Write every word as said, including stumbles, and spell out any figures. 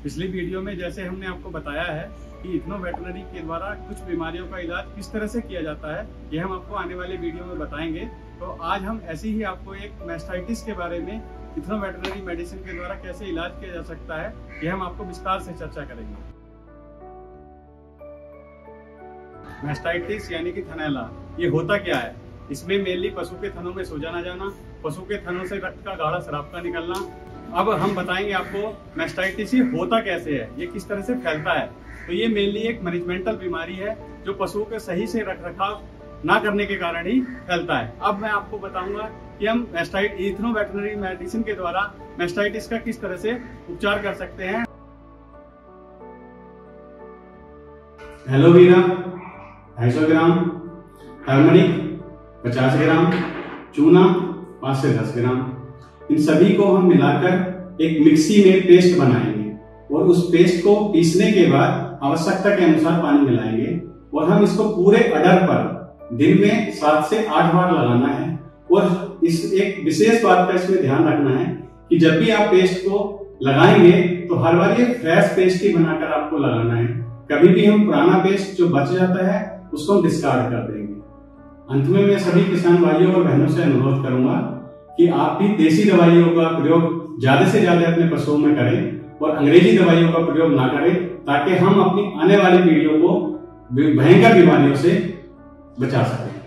पिछली वीडियो में जैसे हमने आपको बताया है कि इथनो वेटरनरी के द्वारा कुछ बीमारियों का इलाज किस तरह से किया जाता है, ये हम आपको आने वाले वीडियो में बताएंगे। तो आज हम ऐसी ही आपको एक मैस्टाइटिस के बारे में इथनो वेटरनरी मेडिसिन के द्वारा कैसे इलाज किया जा सकता है, ये हम आपको विस्तार से चर्चा करेंगे। मैस्टाइटिस यानी कि थनैला, ये होता क्या है? इसमें मेनली पशु के थनों में सूजन आ जाना, पशु के थनों से रक्त का गाढ़ा शराब का निकलना। अब हम बताएंगे आपको मैस्टाइटिस ये होता कैसे है, ये किस तरह से फैलता है। तो ये मेनली एक मैनेजमेंटल बीमारी है जो पशुओं के सही से रख रखाव ना करने के कारण ही फैलता है। अब मैं आपको बताऊंगा कि हम मैस्टाइट इथनो वेटरनरी मेडिसिन के द्वारा मैस्टाइटिस का किस तरह से उपचार कर सकते हैं। एलोवेरा ढाई सौ ग्राम, टर्मरिक पचास ग्राम, चूना पाँच से दस ग्राम, इन सभी को हम मिलाकर एक मिक्सी में पेस्ट बनाएंगे और उस पेस्ट को पीसने के बाद आवश्यकता के अनुसार पानी मिलाएंगे और हम इसको पूरे अडर पर दिन में सात से आठ बार लगाना है। और इस एक विशेष बात का इसमें ध्यान रखना है कि जब भी आप पेस्ट को लगाएंगे तो हर बार ये फ्रेश पेस्ट ही बनाकर आपको लगाना है। कभी भी हम पुराना पेस्ट जो बच जाता है उसको हम डिस्कार्ड कर देंगे। अंत में मैं सभी किसान भाइयों और बहनों से अनुरोध करूंगा कि आप भी देसी दवाइयों का प्रयोग ज्यादा से ज्यादा अपने पशुओं में करें और अंग्रेजी दवाइयों का प्रयोग ना करें, ताकि हम अपनी आने वाली पीढ़ियों को भयंकर बीमारियों से बचा सकें।